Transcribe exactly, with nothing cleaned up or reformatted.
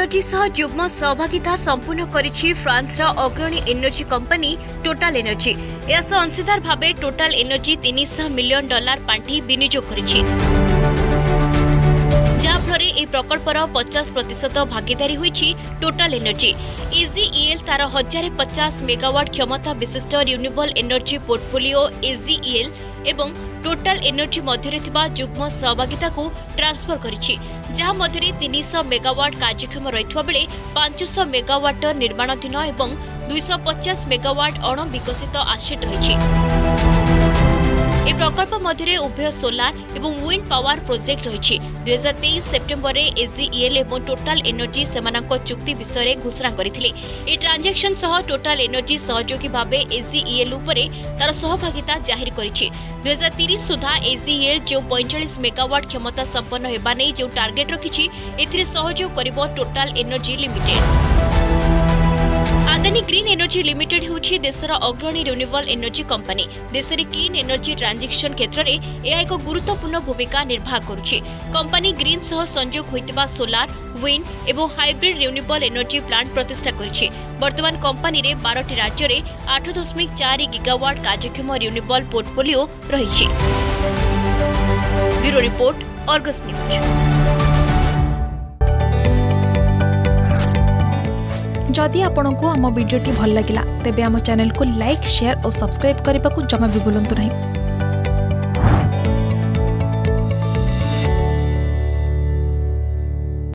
Energy सह युग्म सहभागिता संपूर्ण करिछि फ्रांस रा अग्रणी एनर्जी कंपनी टोटल एनर्जी। यास अंशीदार भाबे टोटल एनर्जी तीन सौ मिलियन डॉलर पांठी विनियोग करिछि, जाफल ए प्रकल्पर पचास प्रतिशत भागीदारी होइछि टोटल एनर्जी। एजीईएल तार हजार पचास मेगावाट क्षमता विशिष्ट रिन्यूएबल एनर्जी पोर्टफोलियो एजीईएल एवं टोटल एनर्जी मध्य युग्म सहभागिता को ट्रांसफर करिछि, जहा मध्य तीन सौ मेगावाट कार्यक्षम रहितबा बेले पाँच सौ मेगावाट निर्माणाधीन एवं दो सौ पचास मेगावाट अण विकसित आसेट रहिछि। ए प्रकल्प मध्य उभय सोलार एवं विंड पावर प्रोजेक्ट रही। दुई हजार तेईस सेप्टेम्बर में एजीईएल एवं टोटल एनर्जी सेमानक चुक्ति विषय घोषणा करथिले। ए ट्रांजैक्शन सह टोटल एनर्जी सहयोगी भाबे एजीईएल उपरे तार सहभागिता जाहिर करिछि। दुई हजार तीस सुधा एजीईएल जो पैंतालीस मेगावाट क्षमता संपन्न हेबा नै जो टार्गेट रखिछि, एथिरे सहयोग करिबो total energy limited. Adani green energy limited होछि देशर अग्रणी रिन्यूएबल एनर्जी कंपनी। देश में क्लीन एनर्जी ट्रांजिशन क्षेत्र में यह एक गुरुत्वपूर्ण भूमिका निर्वाह करुछि। कंपनी ग्रीन सह संयोग होइतिबा सोलार, विंड एवं हाइब्रिड रिन्यूएबल एनर्जी प्लांट प्रतिष्ठा करिछि। वर्तमान कंपनी रे बारह राज्य में आठ दशमिक चार गीगावाट कार्यक्षम रिन्यूएबल पोर्टफोलियो रहिछि। Bureau report, Argus news. जदि आपंक आम भिडी भल लगा तेब आम चैनल को लाइक, शेयर और सब्सक्राइब करने को जमा भी भूलु नहीं।